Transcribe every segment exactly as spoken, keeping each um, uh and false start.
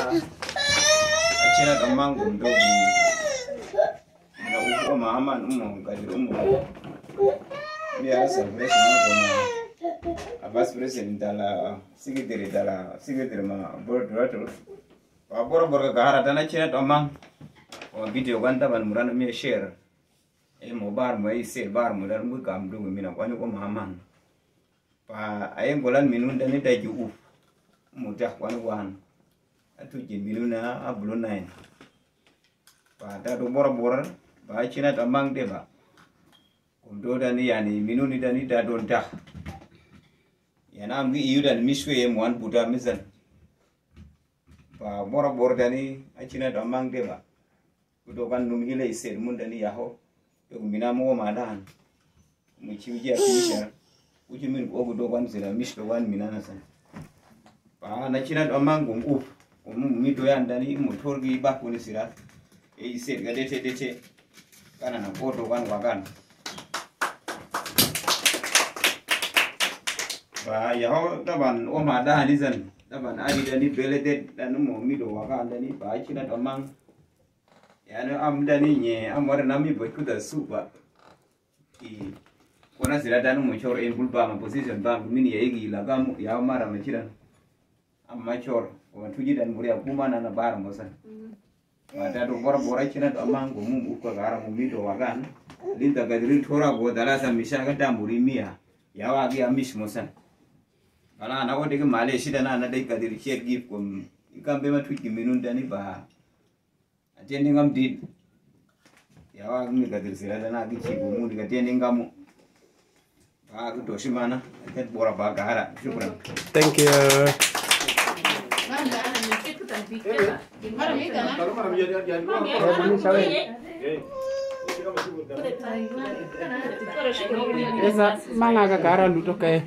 Achina tamang gundo. Na uko mahaman umo gadir umo. Biar celebration umo. Abas president dala secretary dala secretary ma board director. Abora borga gara dana china tamang. O video ganta ban murana mi share. E mo bar mo e se bar mo dar mu kam du mi na kwani ko mahaman. Pa ayeng golan minun dani daju uf. Mudah kwani wan. Atu jin minuna abulu nine. Pa da do bora bora ba china tamang de ba. Kundo dani yani minuni dani da don dah. Yana amgi iu dan miswe ye muan buda mizan. Pa bora bora dani a china tamang de ba. Kudo kan num ile isir mun dani yaho. Yo mina mo madan. Mu chiwi ya fisher. Uji min ko kudo kan sila miswe wan minana san. Pa na china tamang gum uf. Mi doyan dani motor gi ba kuni sirat e iset ga dete dete kana na foto kan wagan ba ya ho taban o ma da ni zan taban ari dani belete dan mo mi do wagan dani ba china tamang ya no am dani nye am war na mi boy ku da su ba i kona sirat dan mo chor en bulba ma position ba min ye gi la gam ya mara ma chiran am ma chor Wan tuji dan muria kuma na na bar mosan. Ada do bora bora china do amang go mum uko gara mum do wagan. Linta gadrin thora go dala sa misha ga da muri mia. Ya wa gi amish mosan. Kala na wode ke male shida na na dai gadir share give kum ikam be ma tuji minun dani ba. Ajendi ngam did. Ya wa mi gadir sira dana gi chi go mum diga tendi ngamu. Ba go doshimana ket bora ba gara. Shukran. Thank you. Esa mana gara luto kae.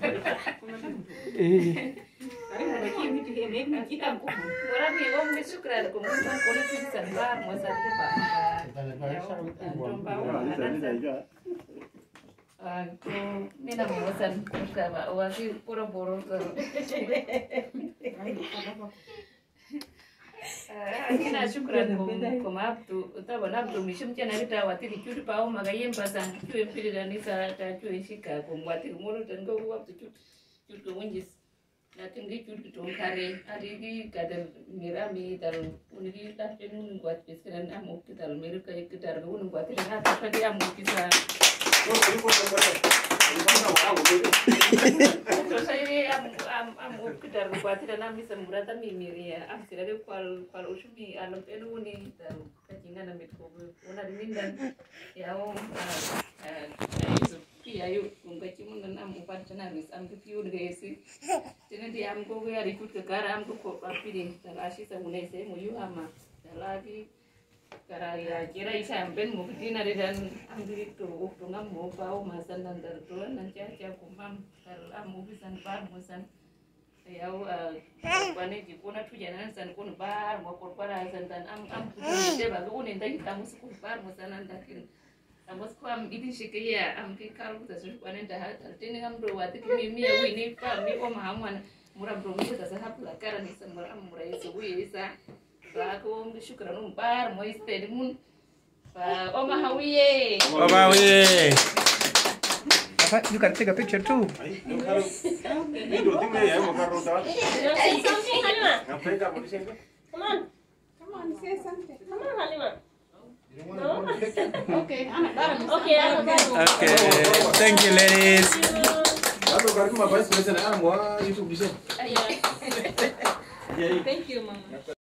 Aku ni nak bosan kerja, wasi pura pura tu. Kita syukran kum kum abdu, utama abdu misum cina kita wati dicuri pau magayem pasang cuci pilih dan nisa cuci sika kum wati umur dan kau abdu cuci cuci kemunjis. Nanti di cuci cuci kare, hari ini kadar mirami dalam uniri tak jenun buat piskiran amuk kita dalam miru kayak kita dalam buat tidak apa dia amuk kita. Terus saya am am am ukidar buat dan am bisa murata mimiri ya am sila de kwal kwal usumi alam pelu ni daru kajingan amit ko una dimindan ya om itu piayu kungaci mun nan am upat chana bis am piu de esi tene di am ko ya rikut ke kara am ko ko apide talashi sa munai se muyu ama lagi karaya kira isa ampen mo kitina dan ambil itu waktu ngam mau bau masan dan tertuan nanti aja kumam kalau amu bisa bar masan ya wane jipuna tu jangan san kun bar mau korpora san dan am am kita baru unin tadi kamu sekut bar masan nanti kamu sekarang ini sih kayak am kalau kita sudah wane dah tertini ngam berwati kimi mia wini pa mi om haman murah berumur kita sahab lakaran isan murah murah itu bisa Aku syukuran umbar, mau istirahat mun. Oma Hawiye. Oma Hawiye. Papa, you can take a picture too. Ini dua tinggal ya, mau karo dah. Something, Halima. Ngapain kamu di sini? Come on. Come on, say something. Come on, Halima. No? Okay, anak bareng. Okay, anak bareng. Okay, thank you ladies. Lalu kalau cuma bahas biasa, ah, mau YouTube di sini. Thank you, Mama.